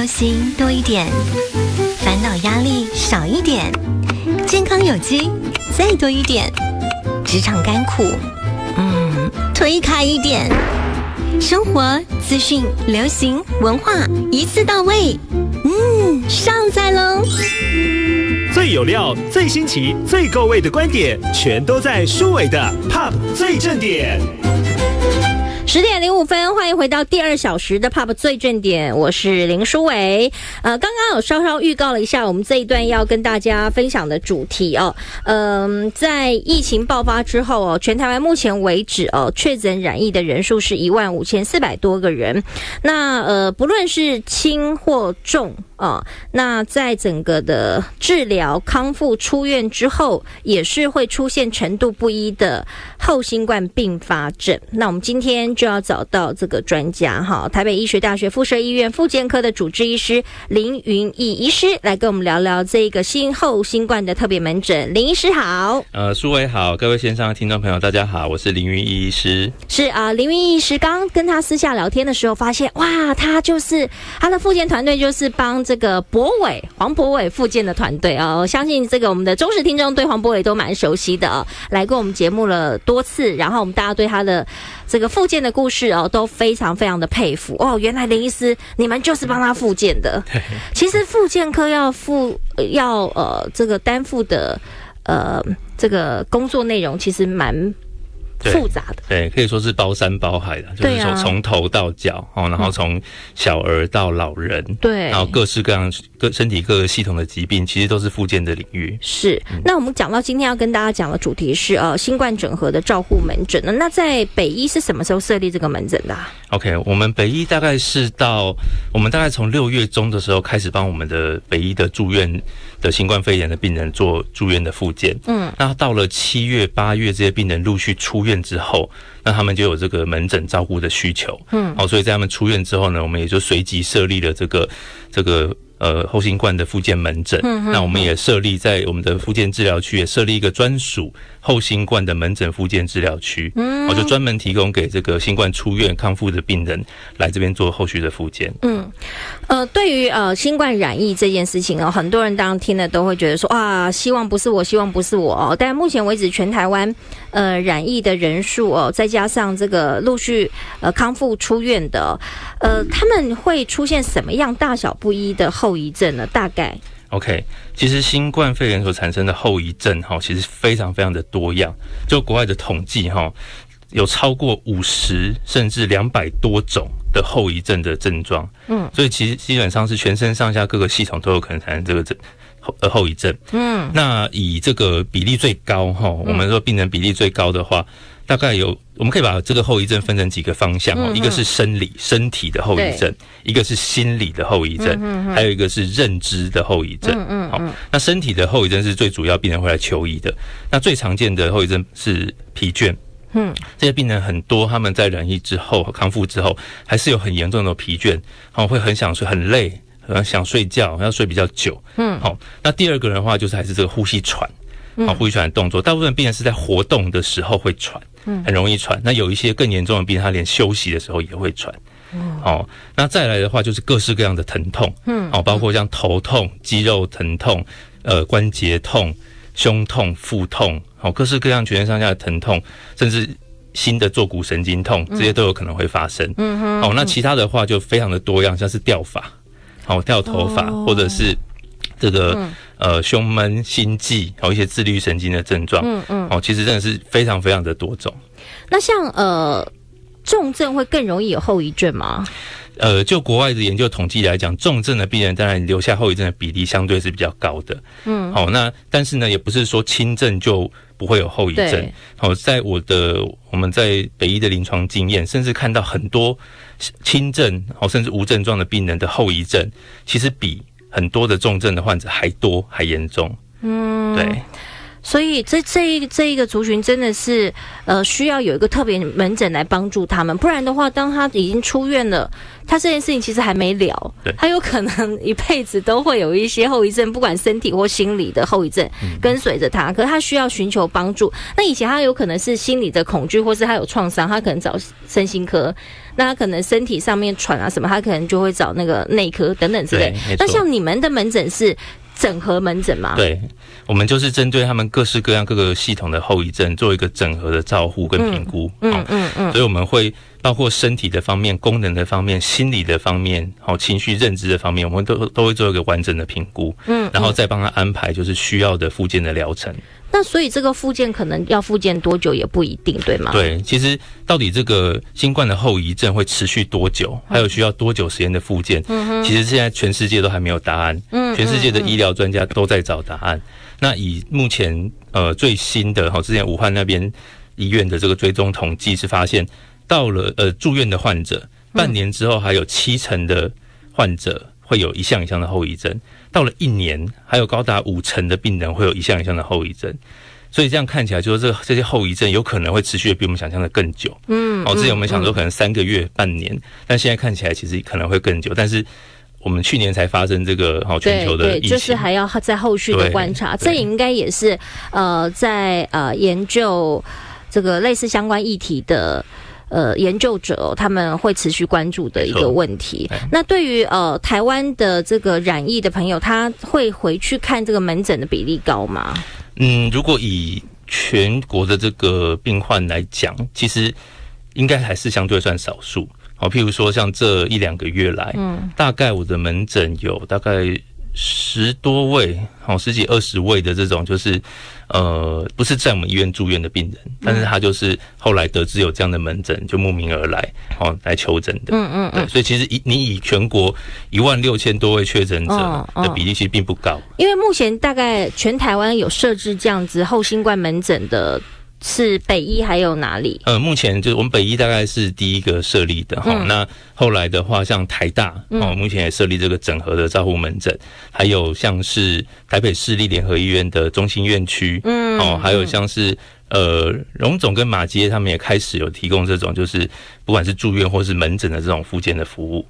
心多一点，烦恼压力少一点，健康有机再多一点，职场甘苦推开一点，生活资讯流行文化一次到位，上菜喽！ 最有料、最新奇、最够味的观点，全都在舒伟的 Pop 最正点。 10点05分，欢迎回到第2小时的 Pop 最正点，我是林舒伟。刚刚有稍稍预告了一下，我们这一段要跟大家分享的主题哦。在疫情爆发之后哦，全台湾目前为止哦，确诊染疫的人数是15400多个人。那不论是轻或重那在整个的治疗康复出院之后，也是会出现程度不一的后新冠并发症。那我们今天就要找到这个专家台北医学大学附设医院复健科的主治医师林云逸医师来跟我们聊聊这个后新冠的特别门诊。林医师好。 舒伟好，各位线上的听众朋友大家好，我是林云逸医师。是林云逸医师刚刚跟他私下聊天的时候发现，哇，他的复健团队就是帮这个黄博伟复健的团队我相信这个我们的忠实听众对黄博伟都蛮熟悉的来过我们节目了多次，然后我们大家对他的这个复健的故事都非常非常的佩服原来林医师你们就是帮他复健的。其实复健科要这个担负的这个工作内容其实蛮复杂的， 对，可以说是包山包海的，就是说从头到脚然后从小儿到老人，对，然后各式各样身体各个系统的疾病，其实都是复健的领域。是， 那我们讲到今天要跟大家讲的主题是新冠整合的照护门诊呢。那在北医是什么时候设立这个门诊的 ？OK， 我们北医大概从6月中的时候开始帮我们的北医的住院的新冠肺炎的病人做住院的复健。那到了7月、8月这些病人陆续出院之后，那他们就有这个门诊照顾的需求。所以在他们出院之后呢，我们也就随即设立了这个后新冠的复健门诊。那我们也设立在我们的复健治疗区也设立一个专属后新冠的门诊复健治疗区。就专门提供给这个新冠出院康复的病人来这边做后续的复健。 对于新冠染疫这件事情很多人当然听了都会觉得说希望不是我但目前为止全台湾染疫的人数再加上这个陆续康复出院的他们会出现什么样大小不一的后遗症呢？大概 OK， 其实新冠肺炎所产生的后遗症其实非常非常的多样，就国外的统计有超过50甚至200多种的后遗症的症状。所以其实基本上是全身上下各个系统都有可能产生这个后遗症。那以这个比例最高我们说病人比例最高的话，大概我们可以把这个后遗症分成几个方向一个是身体的后遗症，一个是心理的后遗症，还有一个是认知的后遗症。那身体的后遗症是最主要病人会来求医的。那最常见的后遗症是疲倦。这些病人很多，他们在染疫之后康复之后还是有很严重的疲倦，会很想睡，很累，想睡觉，要睡比较久。那第二个的话就是还是这个呼吸喘。呼吸喘的动作，大部分病人是在活动的时候会喘，很容易喘。那有一些更严重的病人，他连休息的时候也会喘。那再来的话就是各式各样的疼痛，包括像头痛、肌肉疼痛、关节痛、胸痛、腹痛，各式各样全身上下的疼痛，甚至新的坐骨神经痛，这些都有可能会发生。那其他的话就非常的多样，像是掉发，掉头发，或者是这个胸闷、心悸，一些自律神经的症状。其实真的是非常非常的多种。 那像重症会更容易有后遗症吗？ 就国外的研究统计来讲，重症的病人当然留下后遗症的比例相对是比较高的。那但是呢，也不是说轻症就不会有后遗症。在我们在北医的临床经验，甚至看到很多轻症甚至无症状的病人的后遗症，其实比很多的重症的患者还多还严重。对。 所以这一个族群真的是需要有一个特别门诊来帮助他们，不然的话，当他已经出院了，他这件事情其实还没了，他有可能一辈子都会有一些后遗症，不管身体或心理的后遗症跟随着他，可是他需要寻求帮助。那以前他有可能是心理的恐惧，或是他有创伤，他可能找身心科。那他可能身体上面喘啊什么，他可能就会找那个内科等等之类。那像你们的门诊是整合门诊吗？ 对，我们就是针对他们各式各样各个系统的后遗症做一个整合的照护跟评估。所以我们会包括身体的方面、功能的方面、心理的方面、情绪认知的方面，我们都会做一个完整的评估。然后再帮他安排就是需要的复健的疗程。 那所以这个复健可能要复健多久也不一定，对吗？ 对，其实到底这个新冠的后遗症会持续多久，还有需要多久时间的复健，其实现在全世界都还没有答案。全世界的医疗专家都在找答案。那以目前最新的之前武汉那边医院的这个追踪统计是发现，到了住院的患者半年之后，还有70%的患者会有1项以上的后遗症。到了1年，还有高达50%的病人会有1项以上的后遗症，所以这样看起来，就是这些后遗症有可能会持续的比我们想象的更久。之前我们想说可能3个月、半年，但现在看起来其实可能会更久。但是我们去年才发生这个全球的疫情， 就是还要在后续的观察。这应该也是在研究这个类似相关议题的。研究者他们会持续关注的一个问题。那对于台湾的这个染疫的朋友，他会回去看这个门诊的比例高吗？ 如果以全国的这个病患来讲，其实应该还是相对算少数。譬如说像这1-2个月来，大概我的门诊有大概10多位，10几20位的这种，就是不是在我们医院住院的病人，但是他就是后来得知有这样的门诊，就慕名而来，来求诊的。对，所以其实你以全国16000多位确诊者的比例其实并不高，因为目前大概全台湾有设置这样子后新冠门诊的。是北医还有哪里？ 目前就是我们北医大概是第一个设立的。那后来的话，像台大目前也设立这个整合的照护门诊，还有像是台北市立联合医院的中心院区，还有像是荣总跟马偕他们也开始有提供这种，就是不管是住院或是门诊的这种复健的服务。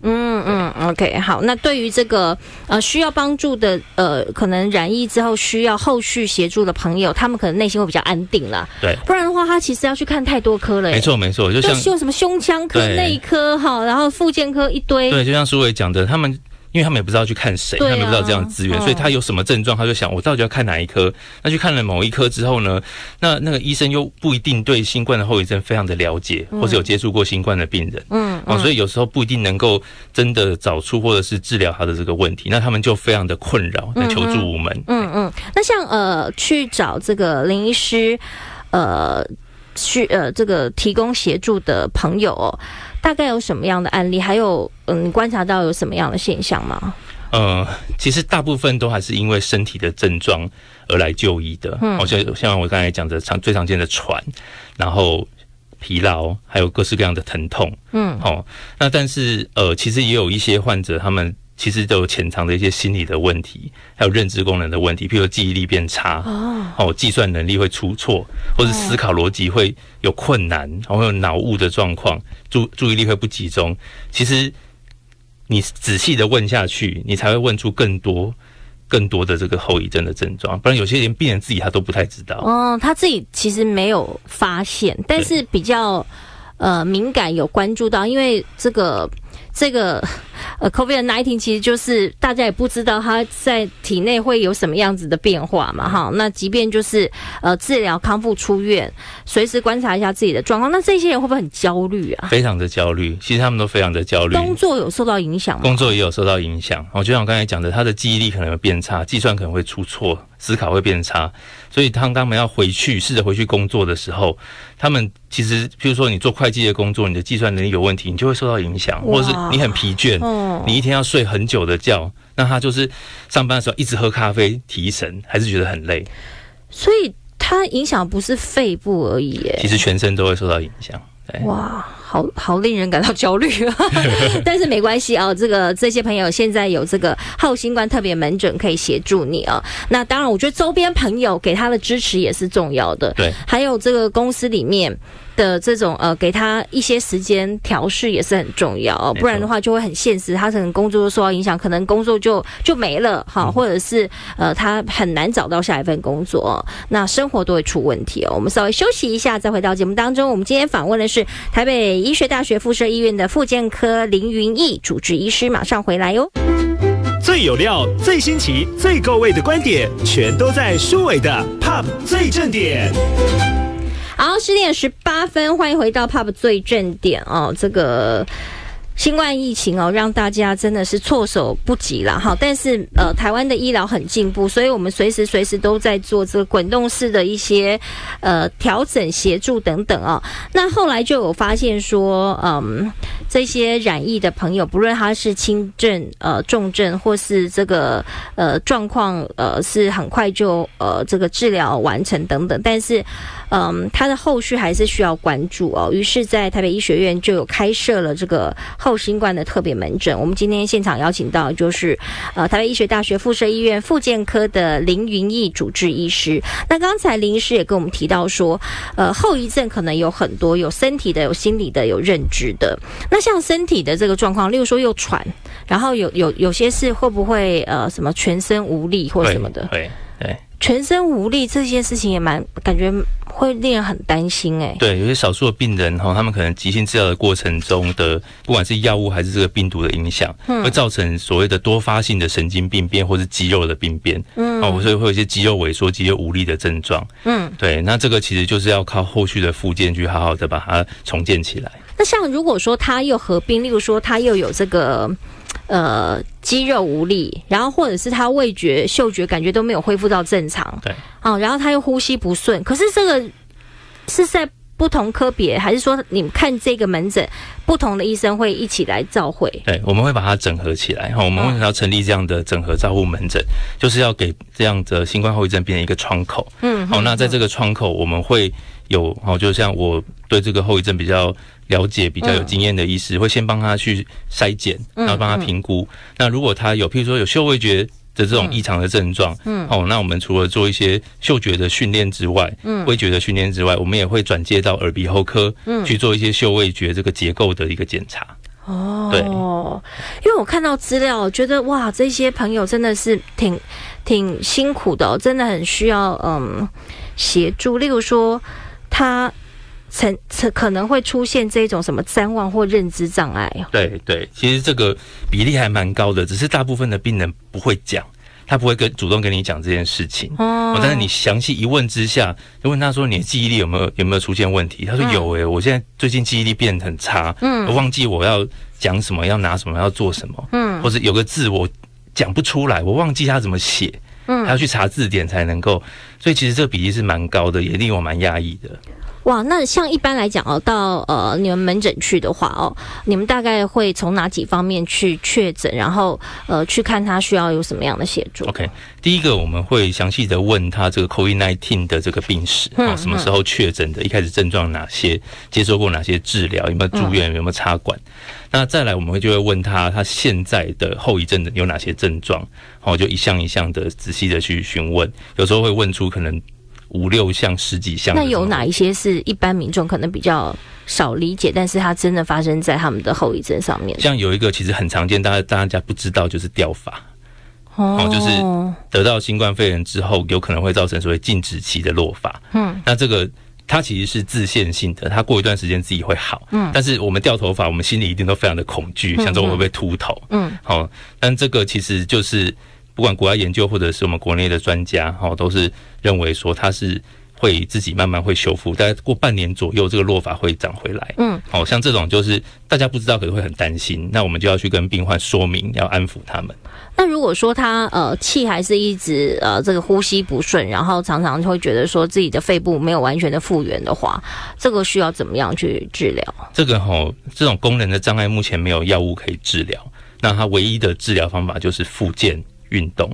OK， 好。那对于这个需要帮助的可能染疫之后需要后续协助的朋友，他们可能内心会比较安定啦。 对， 不然的话，他其实要去看太多科了。 没错没错，就像什么胸腔科、内科然后复健科一堆。 对，就像舒伟讲的，因为他们也不知道去看谁，他们也不知道这样的资源，所以他有什么症状，他就想我到底要看哪一科。那去看了某一科之后呢，那个医生又不一定对新冠的后遗症非常的了解，或是有接触过新冠的病人，所以有时候不一定能够真的找出或者是治疗他的这个问题，那他们就非常的困扰，来求助我们。 那像去找这个林医师，去这个提供协助的朋友大概有什么样的案例？还有你观察到有什么样的现象吗？ 其实大部分都还是因为身体的症状而来就医的。像我刚才讲的最常见的喘，然后疲劳，还有各式各样的疼痛。那但是其实也有一些患者他们其实都有潜藏的一些心理的问题，还有认知功能的问题，譬如记忆力变差，计算能力会出错，或是思考逻辑会有困难，会有脑雾的状况，注意力会不集中。其实你仔细的问下去，你才会问出更多的这个后遗症的症状，不然有些连病人自己他都不太知道。 他自己其实没有发现，但是比较敏感，有关注到，因为这个COVID-19 其实就是大家也不知道它在体内会有什么样子的变化嘛，那即便就是治疗康复出院，随时观察一下自己的状况，那这些人会不会很焦虑啊？ 非常的焦虑，其实他们都非常的焦虑。 工作有受到影响吗？ 工作也有受到影响，就像我刚才讲的，他的记忆力可能会变差，计算可能会出错，思考会变差，所以当他们要试着回去工作的时候，他们其实譬如说你做会计的工作，你的计算能力有问题，你就会受到影响，或者是你很疲倦，你一天要睡很久的觉，那他就是上班的时候一直喝咖啡提神，还是觉得很累。 所以它影响不是肺部而已耶， 其实全身都会受到影响。 哇，好令人感到焦虑啊！但是没关系啊，这些朋友现在有这个后新冠特别门诊可以协助你啊。那当然，我觉得周边朋友给他的支持也是重要的。 对， 还有这个公司里面的这种给他一些时间调试也是很重要哦，不然的话就会很现实，他可能工作受到影响，可能工作就没了哈，或者是他很难找到下一份工作哦，那生活都会出问题哦。我们稍微休息一下，再回到节目当中。我们今天访问的是台北医学大学附设医院的复健科林云义主治医师，马上回来哟。 最有料、最新奇、最够味的观点，全都在舒伟的 Pop 最正点。 好，10:18，欢迎回到 Pop 最正点哦。这个新冠疫情哦，让大家真的是措手不及啦哈。但是台湾的医疗很进步，所以我们随时都在做这个滚动式的一些调整、协助等等哦。那后来就有发现说，这些染疫的朋友，不论他是轻症、重症，或是这个状况是很快就这个治疗完成等等，但是他的后续还是需要关注哦。于是，在台北医学院就有开设了这个后新冠的特别门诊。我们今天现场邀请到就是台北医学大学附设医院复健科的林云义主治医师。那刚才林医师也跟我们提到说，后遗症可能有很多，有身体的，有心理的，有认知的。那像身体的这个状况，例如说又喘，然后有些是会不会什么全身无力或什么的？ 对。 全身无力这件事情也感觉会令人很担心哎。 对，有些少数的病人他们可能急性治疗的过程中的，不管是药物还是这个病毒的影响，会造成所谓的多发性的神经病变或是肌肉的病变，所以会有一些肌肉萎缩、肌肉无力的症状。对，那这个其实就是要靠后续的复健去好好的把它重建起来。 那像如果说他又合并，例如说他又有这个肌肉无力，然后或者是他味觉、嗅觉感觉都没有恢复到正常， 对， 然后他又呼吸不顺，可是这个是在不同科别，还是说你们看这个门诊，不同的医生会一起来照会？对， 我们会把它整合起来。我们为什么要成立这样的整合照护门诊？就是要给这样的新冠后遗症病人一个窗口。那在这个窗口，我们会有就像我对这个后遗症比较了解、比较有经验的医师，会先帮他去筛检，然后帮他评估。那如果他有，譬如说有嗅味觉的这种异常的症状，那我们除了做一些嗅觉的训练之外，味觉的训练之外，我们也会转介到耳鼻喉科，去做一些嗅味觉这个结构的一个检查。对， 因为我看到资料，觉得哇，这些朋友真的是挺辛苦的真的很需要协助。例如说，他可能会出现这种什么谵妄或认知障碍。 对，其实这个比例还蛮高的，只是大部分的病人不会讲，他不会主动跟你讲这件事情。但是你详细一问之下，就问他说你的记忆力有没有出现问题？他说有我现在最近记忆力变得很差，我忘记我要讲什么，要拿什么，要做什么，或者有个字我讲不出来，我忘记他怎么写，还要去查字典才能够。所以其实这个比例是蛮高的，也令我蛮压抑的。 哇，那像一般来讲到你们门诊去的话你们大概会从哪几方面去确诊，然后去看他需要有什么样的协助 ？OK， 第一个我们会详细的问他这个 COVID-19 的这个病史，什么时候确诊的，一开始症状哪些，接受过哪些治疗，有没有住院，有没有插管。那再来我们就会问他现在的后遗症有哪些症状，就一项一项的仔细的去询问，有时候会问出可能5、6项、10几项。 那有哪一些是一般民众可能比较少理解，但是它真的发生在他们的后遗症上面？ 像有一个其实很常见，大家不知道，就是掉发。就是得到新冠肺炎之后，有可能会造成所谓静止期的落发。那这个它其实是自限性的，它过一段时间自己会好。但是我们掉头发，我们心里一定都非常的恐惧，想说我会不会秃头。但这个其实就是不管国外研究或者是我们国内的专家，都是认为说它是会自己慢慢会修复，大概过半年左右，这个落发会长回来。像这种就是大家不知道，可能会很担心，那我们就要去跟病患说明，要安抚他们。 那如果说他气还是一直这个呼吸不顺，然后常常会觉得说自己的肺部没有完全的复原的话，这个需要怎么样去治疗？ 这个这种功能的障碍目前没有药物可以治疗，那它唯一的治疗方法就是复健运动。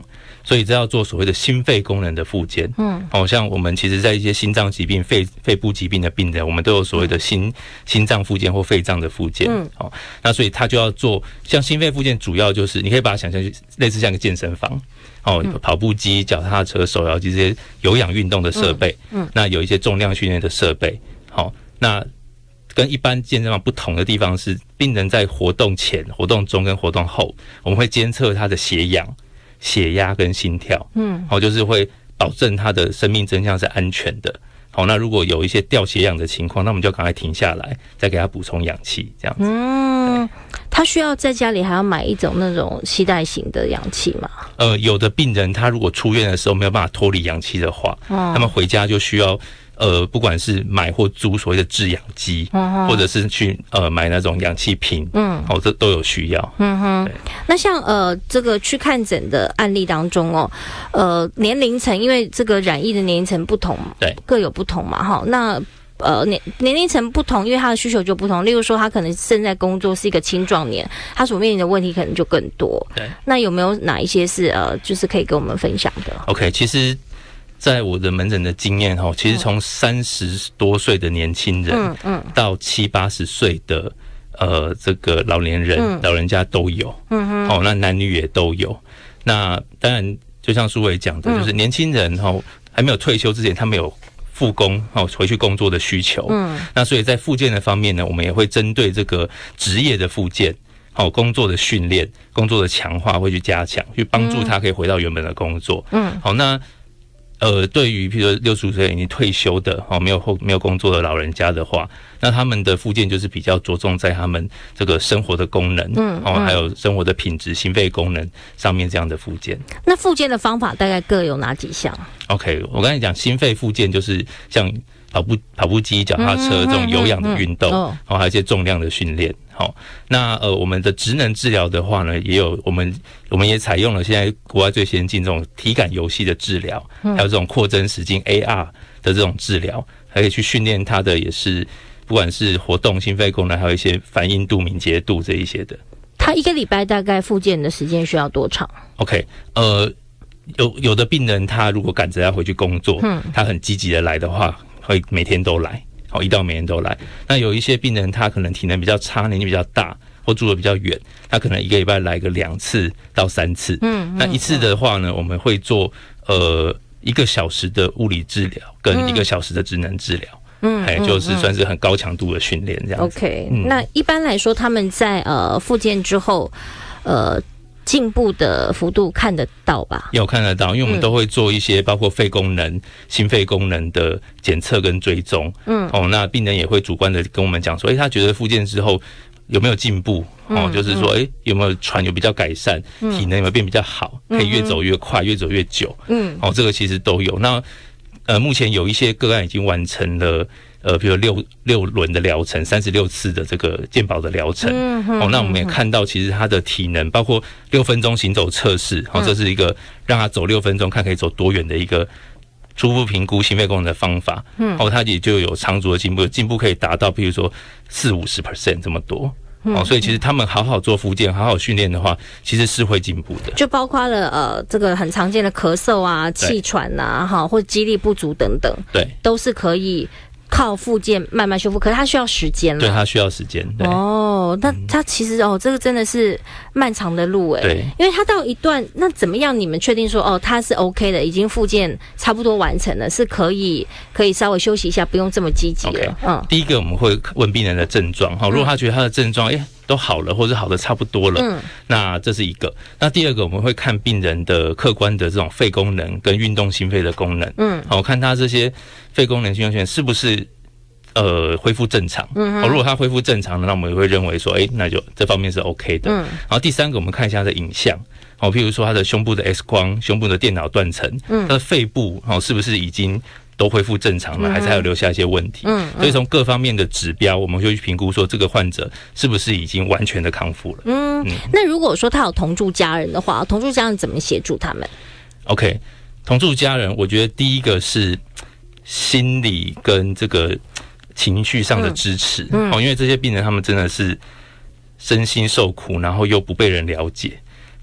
所以这要做所谓的心肺功能的复健。像我们其实在一些心脏疾病、肺部疾病的病人，我们都有所谓的心脏复健或肺脏的复健。那所以他就要做像心肺复健，主要就是你可以把它想象类似像一个健身房。跑步机、脚踏车、手摇机这些有氧运动的设备。那有一些重量训练的设备。那跟一般健身房不同的地方是，病人在活动前、活动中跟活动后，我们会监测他的血氧、血压跟心跳。就是会保证他的生命真相是安全的。那如果有一些掉血氧的情况，那我们就赶快停下来，再给他补充氧气，这样子。 他需要在家里还要买一种那种携带型的氧气吗？ 有的病人他如果出院的时候没有办法脱离氧气的话，他们回家就需要不管是买或租所谓的制氧机，或者是去买那种氧气瓶，这都有需要。 那像这个去看诊的案例当中年龄层，因为这个染疫的年龄层不同，对，各有不同嘛，那年龄层不同，因为他的需求就不同。例如说，他可能正在工作，是一个青壮年，他所面临的问题可能就更多。对，那有没有哪一些是就是可以跟我们分享的 ？OK， 其实在我的门诊的经验其实从30多岁的年轻人，到70、80岁的这个老年人、老人家都有。那男女也都有。那当然，就像书伟讲的，就是年轻人还没有退休之前，他们有复工回去工作的需求。那所以在复健的方面呢，我们也会针对这个职业的复健，工作的训练、工作的强化会去加强，去帮助他可以回到原本的工作。那对于譬如说65岁已经退休的没有工作的老人家的话，那他们的复健就是比较着重在他们这个生活的功能，还有生活的品质、心肺功能上面这样的复健。 那复健的方法大概各有哪几项 ？OK， 我刚才讲心肺复健就是像跑步机、脚踏车这种有氧的运动，还有一些重量的训练。那我们的职能治疗的话呢，也有我们也采用了现在国外最先进这种体感游戏的治疗，还有这种扩增实境 AR 的这种治疗，还可以去训练他的也是不管是活动、心肺功能，还有一些反应度、敏捷度这一些的。 他一个礼拜大概复健的时间需要多长 ？OK， 有的病人他如果赶着要回去工作，他很积极的来的话，会每天都来。一到每天都来。那有一些病人他可能体能比较差，年纪比较大，或住得比较远，他可能一个礼拜来个2次到3次。那一次的话呢，我们会做1个小时的物理治疗跟1个小时的职能治疗。就是算是很高强度的训练这样子。 OK，那一般来说他们在复健之后进步的幅度看得到吧？ 有看得到，因为我们都会做一些包括肺功能、心肺功能的检测跟追踪。那病人也会主观的跟我们讲说，他觉得复健之后有没有进步？就是说，有没有喘有比较改善，体能有没有变比较好，可以越走越快，越走越久。这个其实都有。那目前有一些个案已经完成了。比如六轮的疗程，36次的这个健保的疗程。那我们也看到，其实他的体能，包括6分钟行走测试，这是一个让他走6分钟，看可以走多远的一个初步评估心肺功能的方法。他也就有长足的进步可以达到，比如说40-50% 这么多。所以其实他们好好做复健，好好训练的话，其实是会进步的。 就包括了这个很常见的咳嗽啊、气喘啊，或者肌力不足等等，对，都是可以靠复健慢慢修复，可是它需要时间了。 对，它需要时间。对那它其实这个真的是漫长的路对，因为它到一段，那怎么样你们确定说它是 OK 的，已经复健差不多完成了，是可以稍微休息一下，不用这么积极了。 第一个我们会问病人的症状，如果他觉得他的症状都好了，或者好的差不多了，那这是一个。那第二个我们会看病人的客观的这种肺功能跟运动心肺的功能，看他这些肺功能、运动心肺是不是恢复正常。如果他恢复正常的，那我们也会认为说，那就这方面是 OK 的。然后第三个我们看一下他的影像，譬如说他的胸部的 X 光、胸部的电脑断层，他的肺部是不是已经都恢复正常了，还是还有留下一些问题。所以从各方面的指标，我们就去评估说这个患者是不是已经完全的康复了。 那如果说他有同住家人的话，同住家人怎么协助他们 ？OK， 同住家人，我觉得第一个是心理跟这个情绪上的支持。因为这些病人他们真的是身心受苦，然后又不被人了解。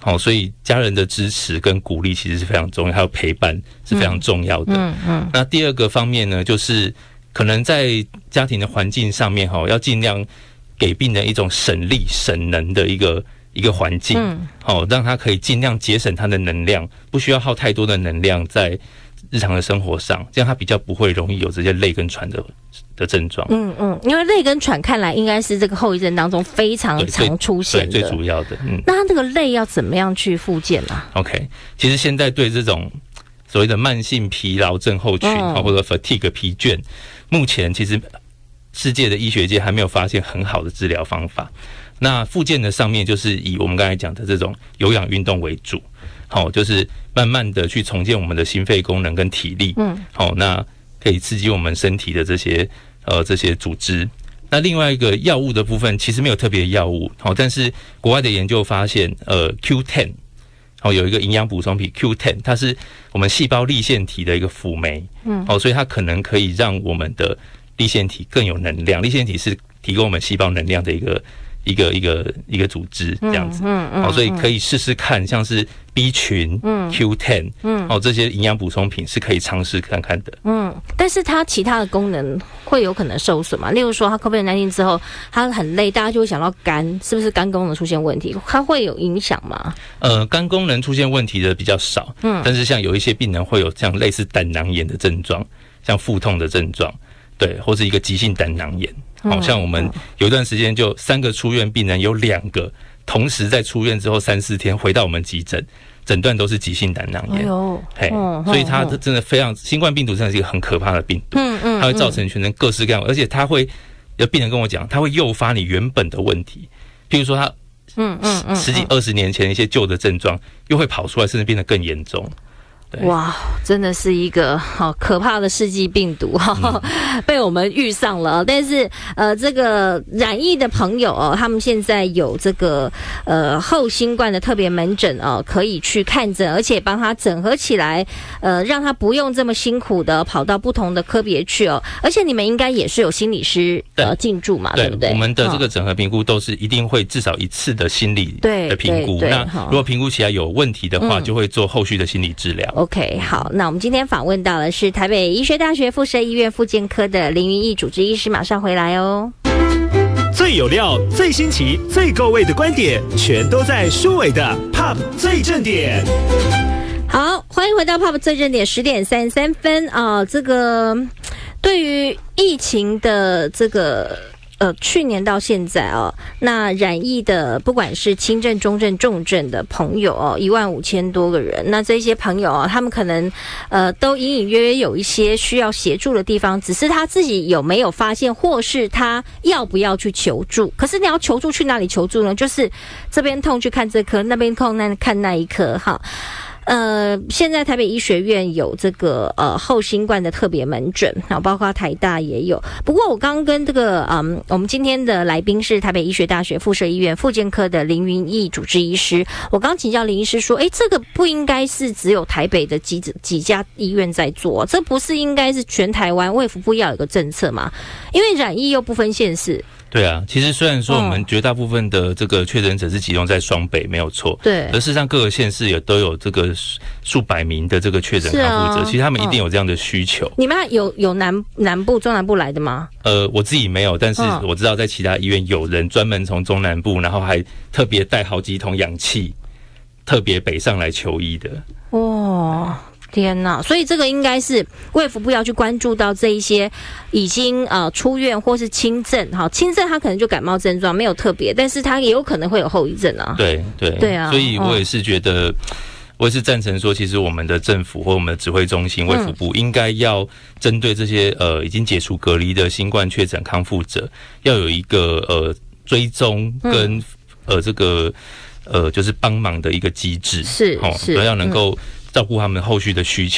好，所以家人的支持跟鼓励其实是非常重要，还有陪伴是非常重要的。那第二个方面呢，就是可能在家庭的环境上面要尽量给病人一种省力省能的一个环境，让他可以尽量节省他的能量，不需要耗太多的能量在日常的生活上，这样他比较不会容易有这些累跟喘的症状。 因为累跟喘看来应该是这个后遗症当中非常常出现的， 最主要的。 那他这个累要怎么样去复健啊 ？OK， 其实现在对这种所谓的慢性疲劳症候群，或者 fatigue 疲倦，目前其实世界的医学界还没有发现很好的治疗方法。那复健的上面就是以我们刚才讲的这种有氧运动为主，就是慢慢的去重建我们的心肺功能跟体力，那可以刺激我们身体的这些组织。那另外一个药物的部分其实没有特别的药物，但是国外的研究发现Q10 有一个营养补充品 Q10， 它是我们细胞粒线体的一个辅酶，所以它可能可以让我们的粒线体更有能量。粒线体是提供我们细胞能量的一个组织这样子，所以可以试试看，像是 B 群、Q10，这些营养补充品是可以尝试看看的。 但是它其他的功能会有可能受损嘛？例如说，它 COVID-19 之后，它很累，大家就会想到肝，是不是肝功能出现问题？它会有影响吗？ 肝功能出现问题的比较少，但是像有一些病人会有这样类似胆囊炎的症状，像腹痛的症状，对，或是一个急性胆囊炎。像我们有一段时间就3个出院病人，有2个同时在出院之后3-4天回到我们急诊，诊断都是急性胆囊炎。所以它真的非常，新冠病毒真的是一个很可怕的病毒，它会造成全身各式各样，而且它会有病人跟我讲，它会诱发你原本的问题，譬如说它10几20年前一些旧的症状又会跑出来，甚至变得更严重。 哇，真的是一个好可怕的世纪病毒被我们遇上了。但是这个染疫的朋友他们现在有这个后新冠的特别门诊可以去看诊，而且帮他整合起来，让他不用这么辛苦的跑到不同的科别去而且你们应该也是有心理师进驻嘛，对不对？ 我们的这个整合评估都是一定会至少1次的心理的评估。那如果评估起来有问题的话，就会做后续的心理治疗。 OK， 好，那我们今天访问到的是台北医学大学附设医院复健科的林云逸主治医师，马上回来哦。 最有料、最新奇、最够味的观点，全都在舒伟的 Pop 最正点。 好，欢迎回到 Pop 最正点，10点33分啊。这个对于疫情的这个。去年到现在那染疫的不管是轻症、中症、重症的朋友15000多个人，那这些朋友他们可能都隐隐约约有一些需要协助的地方，只是他自己有没有发现，或是他要不要去求助。可是你要求助去哪里求助呢？就是这边痛去看这科，那边痛看那一科哈。现在台北医学院有这个后新冠的特别门诊，包括台大也有。不过我刚刚跟这个我们今天的来宾是台北医学大学附设医院复健科的林云逸主治医师。我刚请教林医师说，这个不应该是只有台北的几家医院在做，这不是应该是全台湾卫福部要有个政策吗？因为染疫又不分县市。 对啊，其实虽然说我们绝大部分的这个确诊者是集中在双北，没有错。 对， 而事实上各个县市也都有这个数百名的这个确诊康复者，其实他们一定有这样的需求。 你们有南部、中南部来的吗？ 我自己没有，但是我知道在其他医院有人专门从中南部，然后还特别带好几桶氧气，特别北上来求医的。 哇！天哪！所以这个应该是卫福部要去关注到这一些已经出院或是轻症，轻症他可能就感冒症状没有特别，但是他也有可能会有后遗症啊。对啊， 所以我也是觉得，我也是赞成说，其实我们的政府或我们的指挥中心卫福部应该要针对这些已经解除隔离的新冠确诊康复者，要有一个追踪跟这个就是帮忙的一个机制， 是要能够照顾他们后续的需求，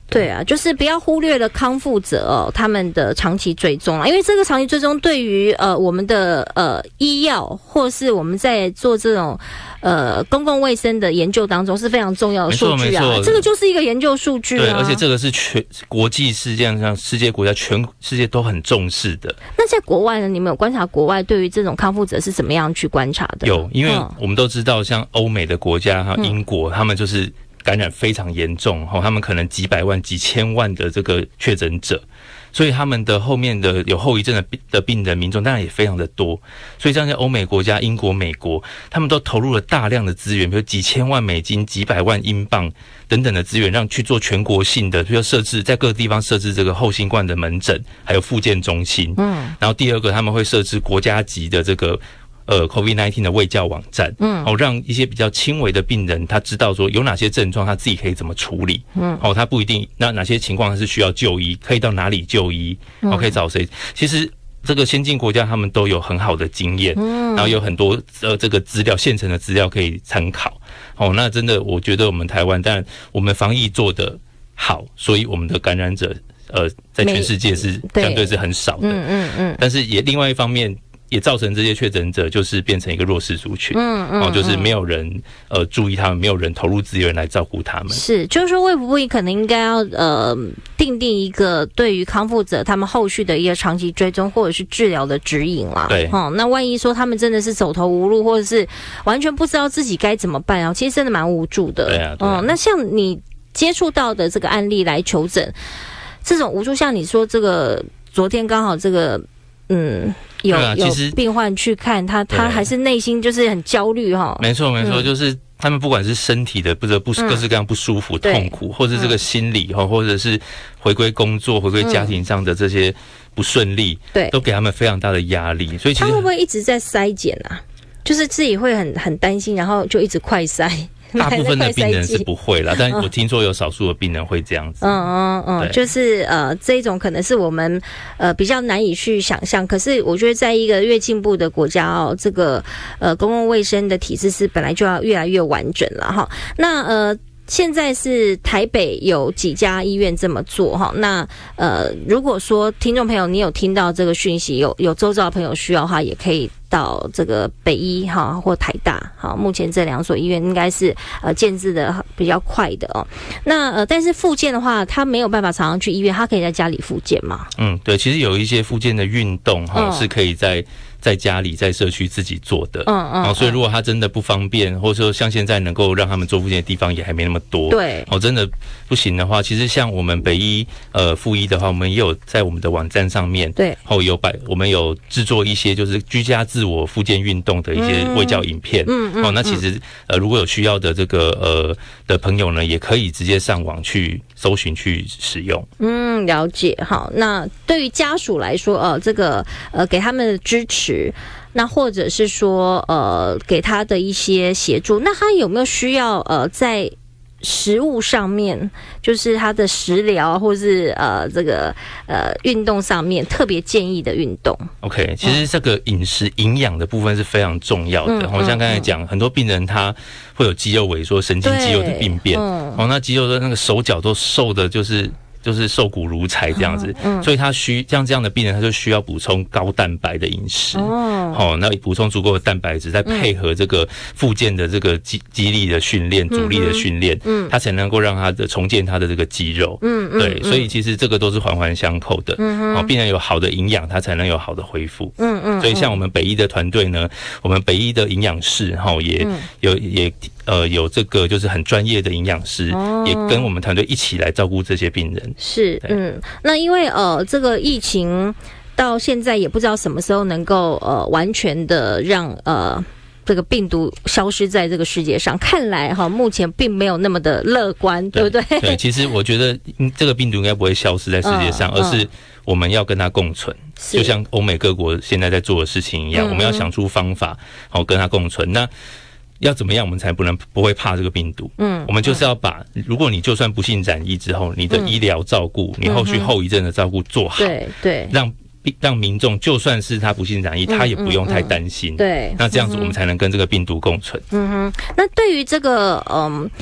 对啊，就是不要忽略了康复者他们的长期追踪因为这个长期追踪对于我们的医药或是我们在做这种公共卫生的研究当中是非常重要的数据啊，这个就是一个研究数据啊。 对，而且这个是国际世界上世界国家全世界都很重视的。 那在国外呢，你们有观察国外对于这种康复者是怎么样去观察的？ 有，因为我们都知道像欧美的国家英国他们就是感染非常严重，他们可能几百万几千万的这个确诊者，所以他们的后面的有后遗症的病人民众当然也非常的多，所以像在欧美国家英国美国他们都投入了大量的资源，比如几千万美金几百万英镑等等的资源，让去做全国性的，比如设置在各个地方设置这个后新冠的门诊还有复健中心，然后第二个他们会设置国家级的这个COVID-19 的卫教网站，让一些比较轻微的病人他知道说有哪些症状他自己可以怎么处理，他不一定哪些情况他是需要就医，可以到哪里就医，可以找谁。其实这个先进国家他们都有很好的经验，然后有很多这个资料现成的资料可以参考。那真的我觉得我们台湾，当然我们防疫做得好，所以我们的感染者在全世界是相对是很少的，但是也另外一方面也造成这些确诊者就是变成一个弱势族群，就是没有人注意他们，没有人投入资源来照顾他们。是， 就是说卫福部可能应该要定一个对于康复者他们后续的一个长期追踪或者是治疗的指引啦。 对， 那万一说他们真的是走投无路，或者是完全不知道自己该怎么办其实真的蛮无助的。 对啊， 那像你接触到的这个案例来求诊，这种无助，像你说这个昨天刚好这个有病患去看他还是内心就是很焦虑没错， 就是他们不管是身体的各式各样不舒服、痛苦，或是这个心理或者是回归工作、回归家庭上的这些不顺利，都给他们非常大的压力。所以其实他会不会一直在筛检啊？就是自己会很担心，然后就一直快筛。 大部分的病人是不会啦，但我听说有少数的病人会这样子。 就是这一种可能是我们比较难以去想象。可是我觉得在一个越进步的国家这个公共卫生的体制是本来就要越来越完整了哈。那现在是台北有几家医院这么做哈，那如果说听众朋友你有听到这个讯息，有周遭的朋友需要的话，也可以到这个北医哈或台大哈，目前这两所医院应该是建制的比较快的那但是复健的话，他没有办法常常去医院，他可以在家里复健吗？ 对，其实有一些复健的运动是可以在家里在社区自己做的，所以如果他真的不方便，或者说像现在能够让他们做复健的地方也还没那么多， 对， 真的不行的话，其实像我们北医附医的话，我们也有在我们的网站上面， 对， 我们有制作一些就是居家自我复健运动的一些卫教影片，那其实如果有需要的这个的朋友呢，也可以直接上网去搜寻去使用。 了解。好，那对于家属来说，这个给他们的支持，那或者是说给他的一些协助，那他有没有需要在食物上面，就是他的食疗或是这个运动上面特别建议的运动？ OK， 其实这个饮食营养的部分是非常重要的。像刚才讲，很多病人他会有肌肉萎缩、神经肌肉的病变，那肌肉的那个手脚都瘦的就是瘦骨如柴这样子，所以他像这样的病人，他就需要补充高蛋白的饮食。那补充足够的蛋白质，再配合这个复健的这个肌力的训练、阻力的训练，他才能够让他的重建他的这个肌肉。对，所以其实这个都是环环相扣的。病人有好的营养，他才能有好的恢复。所以像我们北医的团队呢，我们北医的营养师也有这个就是很专业的营养师，也跟我们团队一起来照顾这些病人。 是，那因为这个疫情到现在也不知道什么时候能够完全的让这个病毒消失在这个世界上，看来目前并没有那么的乐观，对不对？ 对，其实我觉得这个病毒应该不会消失在世界上，而是我们要跟它共存，就像欧美各国现在在做的事情一样，我们要想出方法，跟它共存。那要怎么样我们才不会怕这个病毒？我们就是要把，如果你就算不幸染疫之后，你的医疗照顾，你后续后遗症的照顾做好， 对， 让民众就算是他不幸染疫，他也不用太担心。 对， 那这样子我们才能跟这个病毒共存。 那对于这个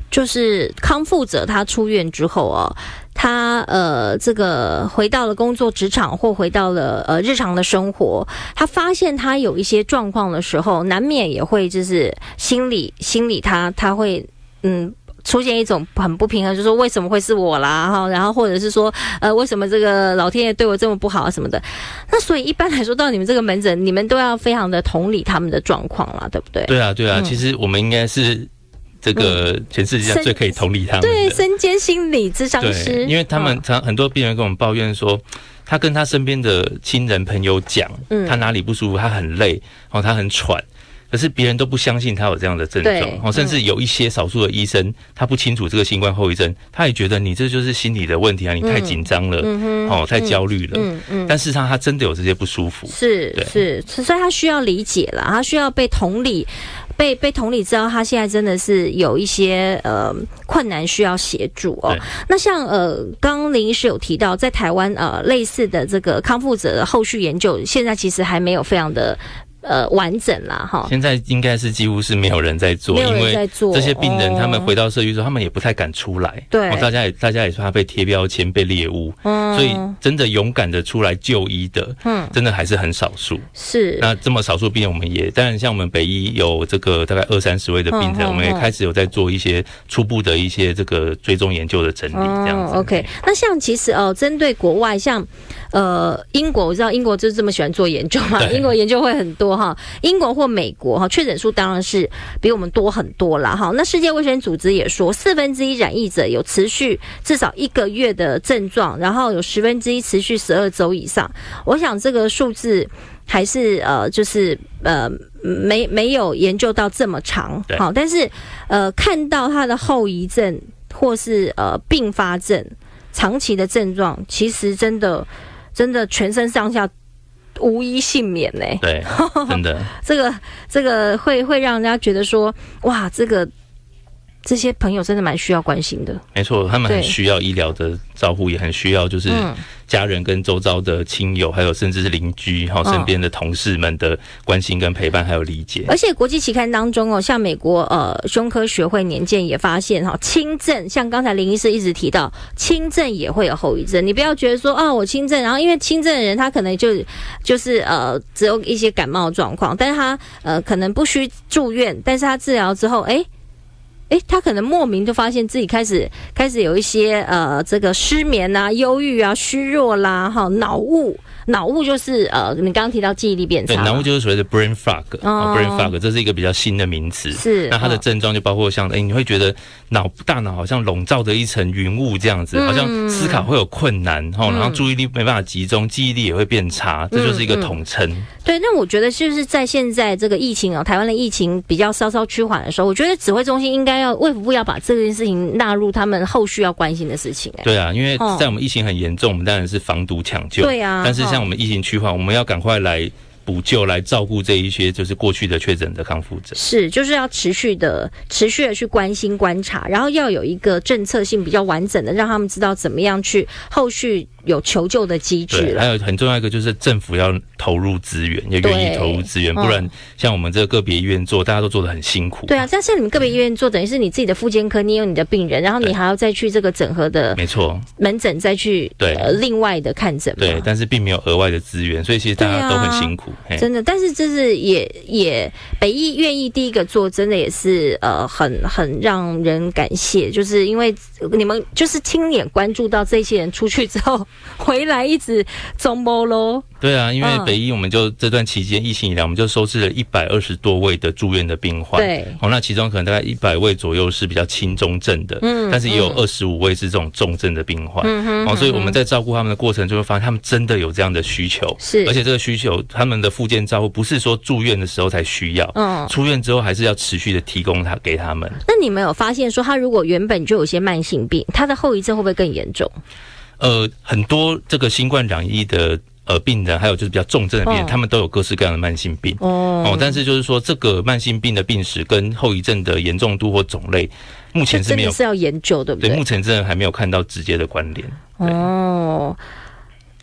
就是康复者他出院之后哦，他这个回到了工作职场或回到了日常的生活，他发现他有一些状况的时候，难免也会就是心里他会出现一种很不平衡，就是说为什么会是我啦，然后或者是说为什么这个老天爷对我这么不好什么的。那所以一般来说到你们这个门诊，你们都要非常的同理他们的状况啦，对不对？ 对啊，其实我们应该是这个全世界上最可以同理他们的， 对，身兼心理咨商师， 因为他们很多病人跟我们抱怨说，他跟他身边的亲人朋友讲，他哪里不舒服，他很累，他很喘。可是别人都不相信他有这样的症状，甚至有一些少数的医生，他不清楚这个新冠后遗症，他也觉得你这就是心理的问题啊，你太紧张了，太焦虑了，但事实上他真的有这些不舒服，是，所以他需要理解啦，他需要被同理。被同理知道他现在真的是有一些困难需要协助哦。那像刚刚林医师有提到，在台湾类似的这个康复者的后续研究，现在其实还没有非常的完整啦哈。现在应该是几乎是没有人在做，因为这些病人他们回到社区之后，他们也不太敢出来。对，大家也说他被贴标签、被猎物，所以真的勇敢的出来就医的，真的还是很少数。是，那这么少数病人，我们也当然像我们北医有这个大概20-30位的病人，我们也开始有在做一些初步的一些这个追踪研究的整理，这样子。OK， 那像其实针对国外，像英国，我知道英国就是这么喜欢做研究嘛，英国研究会很多。英国或美国确诊数当然是比我们多很多啦。那世界卫生组织也说，1/4染疫者有持续至少1个月的症状，然后有1/10持续12周以上。我想这个数字还是就是没有研究到这么长。好，但是看到它的后遗症或是并发症长期的症状，其实真的全身上下无一幸免呢。对，真的，这个会让人家觉得说，哇，这些朋友真的蛮需要关心的。没错，他们很需要医疗的照护，也很需要就是家人跟周遭的亲友，还有甚至是邻居身边的同事们的关心跟陪伴，还有理解。而且国际期刊当中像美国胸科学会年鉴也发现轻症，像刚才林医师一直提到，轻症也会有后遗症。你不要觉得说我轻症，然后因为轻症的人他可能就是只有一些感冒状况，但是他可能不需住院，但是他治疗之后他可能莫名就发现自己开始有一些这个失眠啊、忧郁啊、虚弱啦，脑雾就是你刚刚提到记忆力变差，对，脑雾就是所谓的 brain fog，brain fog 这是一个比较新的名词。是，那它的症状就包括像你会觉得大脑好像笼罩着一层云雾这样子，好像思考会有困难，然后注意力没办法集中，记忆力也会变差，这就是一个统称。对，那我觉得就是在现在这个疫情台湾的疫情比较稍稍趋缓的时候，我觉得指挥中心应该卫福部要把这件事情纳入他们后续要关心的事情。对啊，因为在我们疫情很严重，我们当然是防堵抢救。对啊，但是像我们疫情趋缓，我们要赶快来补救，来照顾这一些就是过去的确诊的康复者。是，就是要持续的去关心观察，然后要有一个政策性比较完整的，让他们知道怎么样去后续有求救的机制。还有很重要一个就是政府要投入资源，也愿意投入资源，不然像我们这个个别医院做，大家都做得很辛苦。对啊，像你们个别医院做，等于是你自己的复健科，你有你的病人，然后你还要再去这个整合的，没错，门诊再去另外的看诊。对，但是并没有额外的资源，所以其实大家都很辛苦。真的，但是这是也北医愿意第一个做，真的也是很让人感谢，就是因为你们就是亲眼关注到这些人出去之后回来一直中波咯。对啊，因为北医我们就这段期间疫情以来，我们就收治了120多位的住院的病患。对，那其中可能大概100位左右是比较轻中症的，但是也有25位是这种重症的病患。所以我们在照顾他们的过程就会发现，他们真的有这样的需求。是，而且这个需求，他们的复健照护不是说住院的时候才需要，出院之后还是要持续的提供给他们。那你们有发现说，他如果原本就有些慢性病，他的后遗症会不会更严重？很多这个新冠染疫的病人，还有就是比较重症的病人，他们都有各式各样的慢性病。但是就是说，这个慢性病的病史跟后遗症的严重度或种类，目前是没有，真的是要研究，对不对？对，目前真的还没有看到直接的关联。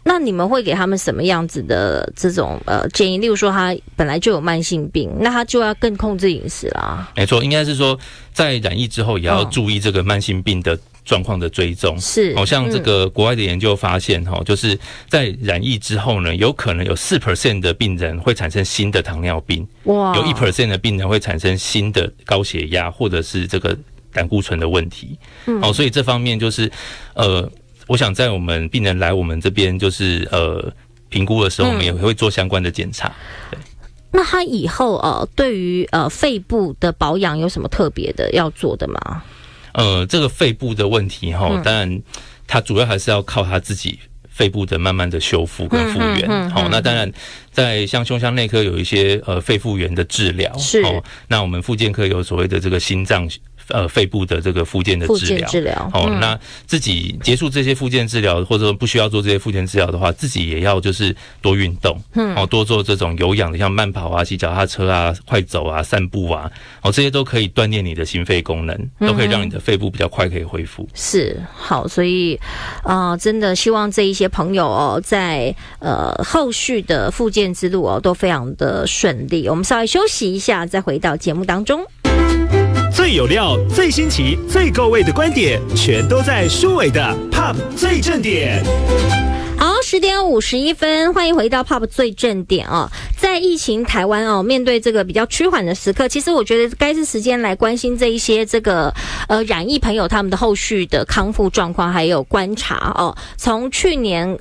那你们会给他们什么样子的这种建议？例如说他本来就有慢性病，那他就要更控制饮食啦。 没错，应该是说在染疫之后也要注意这个慢性病的状况的追踪。 是， 像这个国外的研究发现就是在染疫之后呢，有可能有 4% 的病人会产生新的糖尿病， 哇， 有 1% 的病人会产生新的高血压或者是这个胆固醇的问题。所以这方面就是我想在我们病人来我们这边就是评估的时候，我们也会做相关的检查。对， 那他以后对于肺部的保养有什么特别的要做的吗？ 这个肺部的问题当然他主要还是要靠他自己肺部的慢慢的修复跟复原。那当然在像胸腔内科有一些肺复原的治疗， 是那我们复健科有所谓的这个心脏肺部的这个复健的治疗。那自己结束这些复健治疗，或者说不需要做这些复健治疗的话，自己也要就是多运动，多做这种有氧的，像慢跑啊、骑脚踏车啊、快走啊、散步啊，这些都可以锻炼你的心肺功能，都可以让你的肺部比较快可以恢复。 是，好，所以真的希望这一些朋友在后续的复健之路都非常的顺利。我们稍微休息一下，再回到节目当中。 最有料、最新奇、最够味的观点，全都在舒伟的 Pop 最正点。 好，10点51分，欢迎回到 Pop 最正点在疫情台湾面对这个比较趋缓的时刻，其实我觉得该是时间来关心这一些这个染疫朋友他们的后续的康复状况，还有观察从去年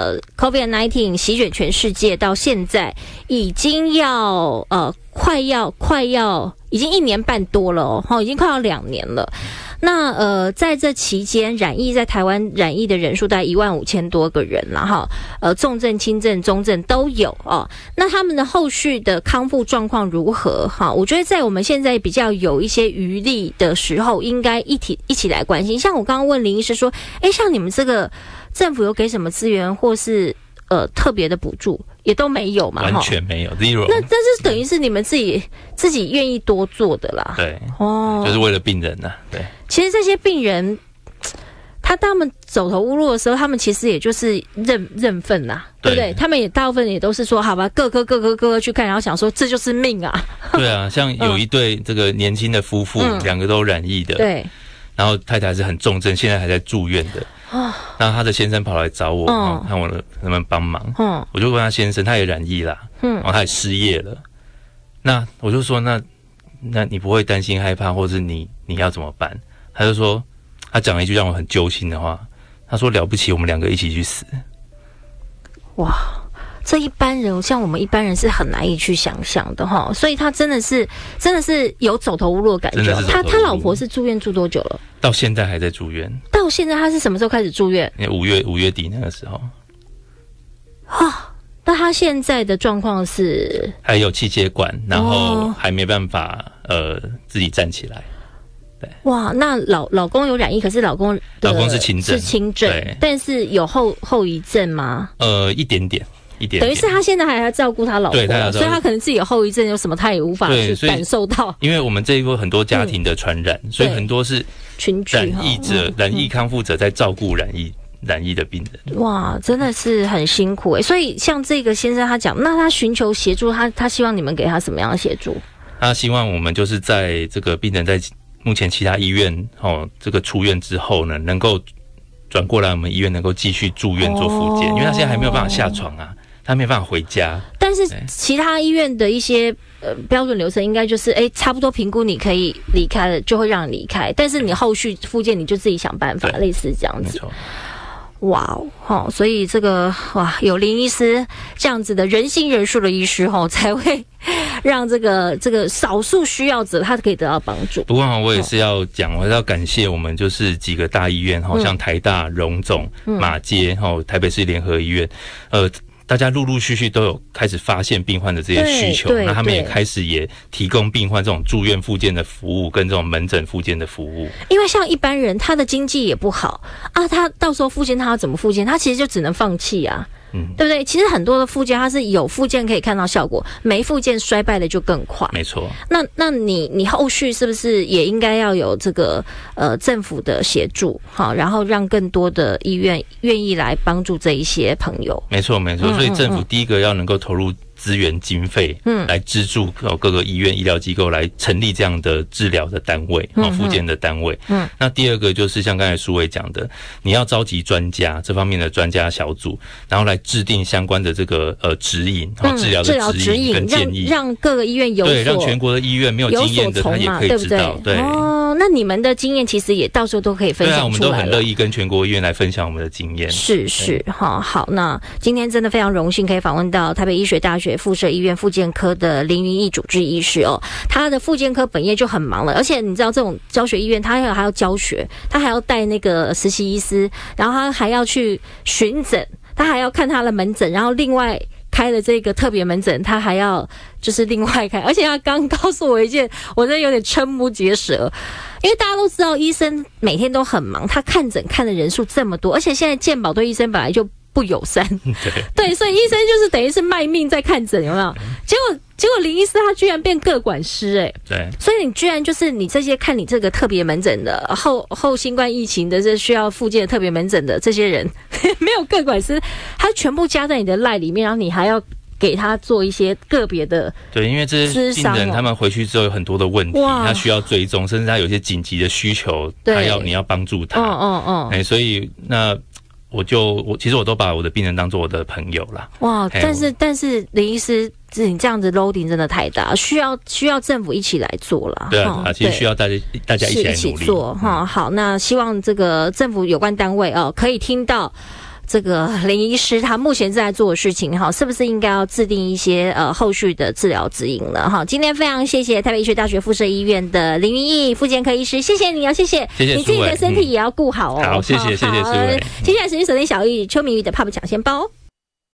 COVID-19 席卷全世界到现在，已经要快要已经1年半多了已经快要2年了。那在这期间，在台湾染疫的人数大概15000多个人啦重症、轻症、中症都有那他们的后续的康复状况如何我觉得在我们现在比较有一些余力的时候，应该一起来关心。像我刚刚问林医师说，像你们这个政府有给什么资源或是特别的补助？也都没有嘛， 完全没有 zero。 那但是等于是你们自己愿意多做的啦。 对，就是为了病人呐。对， 其实这些病人，他们走投无路的时候，他们其实也就是认份呐，对不对？他们也大部分也都是说，好吧，各科去看，然后想说这就是命啊。 对啊，像有一对这个年轻的夫妇，2个都染疫的， 对，然后太太是很重症，现在还在住院的。那他的先生跑来找我，看我能不能帮忙。我就问他先生，他也染疫啦，然后他也失业了。那我就说，那你不会担心害怕，或是你要怎么办？他就说，他讲了一句让我很揪心的话，他说了不起，我们2个一起去死。 哇！这一般人像我们一般人是很难以去想象的所以他真的是有走投无路的感觉。他老婆是住院住多久了？ 到现在还在住院。 到现在他是什么时候开始住院 ？5月底那个时候。 那他现在的状况是还有气血管，然后还没办法自己站起来。对， 哇，那老公有染疫，可是老公是轻症， 但是有后遗症吗？ 一点点。 等于是他现在还要照顾他老婆，所以他可能自己有后遗症，有什么他也无法去感受到。 因为我们这一波很多家庭的传染，所以很多是群聚染疫康复者在照顾染疫的病人。 哇，真的是很辛苦所以像这个先生他讲，那他寻求协助，他希望你们给他什么样的协助？ 他希望我们就是在这个病人在目前其他医院这个出院之后呢，能够转过来我们医院能够继续住院做复健，因为他现在还没有办法下床啊。他没办法回家， 但是其他医院的一些标准流程应该就是差不多评估你可以离开了，就会让你离开，但是你后续复健你就自己想办法，类似这样子。哇所以这个有林医师这样子的人心仁术的医师才会让这个少数需要者他可以得到帮助。 不过我也是要讲，我要感谢我们就是几个大医院像台大、荣总、马偕台北市联合医院，大家陆陆续续都有开始发现病患的这些需求，那他们也开始也提供病患这种住院复健的服务跟这种门诊复健的服务。 因为像一般人他的经济也不好他到时候复健他要怎么复健，他其实就只能放弃对不对？其实很多的复健它是有复健可以看到效果，没复健衰败的就更快。 没错。 那你后续是不是也应该要有这个政府的协助，好，然后让更多的医院愿意来帮助这一些朋友？没错。 所以政府第一个要能够投入资源经费，来资助各个医院医疗机构来成立这样的治疗的单位，复健的单位。那第二个就是像刚才书伟讲的，你要召集专家这方面的专家小组，然后来制定相关的这个指引，治疗的指引跟建议， 让各个医院有所， 对，让全国的医院没有经验的他也可以知道，对。 哦，那你们的经验其实也到时候都可以分享出来。对啊， 我们都很乐意跟全国医院来分享我们的经验。 是哈，好，那今天真的非常荣幸可以访问到台北医学大学附设医院复健科的林云逸主治医师哦。他的复健科本业就很忙了，而且你知道这种教学医院，他还要教学，他还要带那个实习医师，然后他还要去巡诊，他还要看他的门诊，然后另外开了这个特别门诊，他还要就是另外开，而且他刚告诉我一件，我真的有点瞠目结舌。因为大家都知道医生每天都很忙，他看诊看的人数这么多，而且现在健保对医生本来就不友善，对，所以医生就是等于是卖命在看诊，有没有？结果林医师他居然变个管师， 对， 所以你居然就是你这些看你这个特别门诊的后新冠疫情的这需要复健的特别门诊的这些人，没有个管师，他全部加在你的赖里面，然后你还要给他做一些个别的， 对，因为这些病人他们回去之后有很多的问题，他需要追踪，甚至他有些紧急的需求，你要帮助他，所以那我其实我都把我的病人当做我的朋友啦。哇， 但是林医师，你这样子 loading 真的太大，需要政府一起来做啦。 对啊，其实需要大家一起来努力做哈。好，那希望这个政府有关单位可以听到这个林医师他目前正在做的事情哈，是不是应该要制定一些后续的治疗指引了哈？今天非常谢谢台北医学大学附设医院的林云逸复健科医师，谢谢你哦，谢谢你自己的身体也要顾好哦。 好，谢谢苏伟， 接下来时间锁定小玉邱明玉的 POP 抢先包。